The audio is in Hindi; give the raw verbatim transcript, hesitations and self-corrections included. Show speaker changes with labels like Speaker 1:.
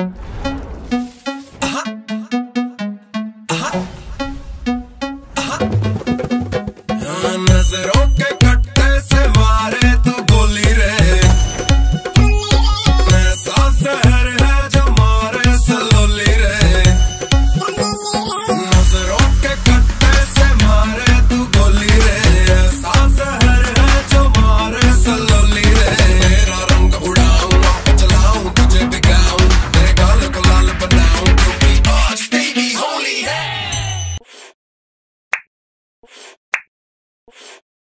Speaker 1: नजरों के कट्टे से मारे तू गोली रे, ऐसा जहर है जो मारे सलोली रे। नजरों के कट्टे से मारे तू गोली रे, ऐसा जहर है जो मारे सलोली रे। तेरा रंग उड़ाऊं, आप चलाऊं, तुझे बिगाऊं, तेरे गाल को लाल बनाऊं, क्योंकि आज तेरी होली है।